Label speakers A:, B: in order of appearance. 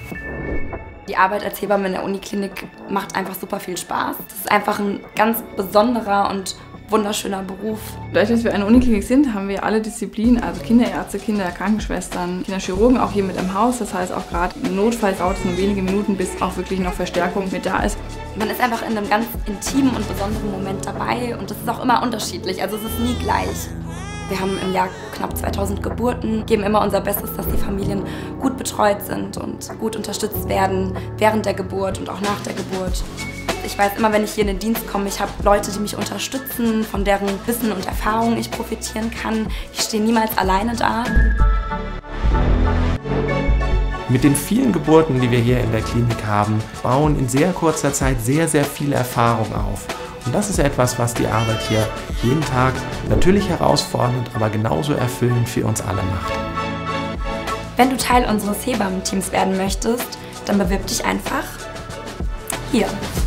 A: Die Arbeit als Hebamme in der Uniklinik macht einfach super viel Spaß. Das ist einfach ein ganz besonderer und wunderschöner Beruf.
B: Dadurch, dass wir eine Uniklinik sind, haben wir alle Disziplinen, also Kinderärzte, Kinderkrankenschwestern, Kinderchirurgen auch hier mit im Haus. Das heißt, auch gerade im Notfall dauert es nur wenige Minuten, bis auch wirklich noch Verstärkung mit da ist.
A: Man ist einfach in einem ganz intimen und besonderen Moment dabei und das ist auch immer unterschiedlich, also es ist nie gleich. Wir haben im Jahr knapp 2000 Geburten, geben immer unser Bestes, dass die Familien gut betreut sind und gut unterstützt werden während der Geburt und auch nach der Geburt. Ich weiß immer, wenn ich hier in den Dienst komme, ich habe Leute, die mich unterstützen, von deren Wissen und Erfahrung ich profitieren kann. Ich stehe niemals alleine da.
C: Mit den vielen Geburten, die wir hier in der Klinik haben, bauen in sehr kurzer Zeit sehr, sehr viel Erfahrung auf. Und das ist etwas, was die Arbeit hier jeden Tag natürlich herausfordernd, aber genauso erfüllend für uns alle macht.
A: Wenn du Teil unseres Hebammenteams werden möchtest, dann bewirb dich einfach hier.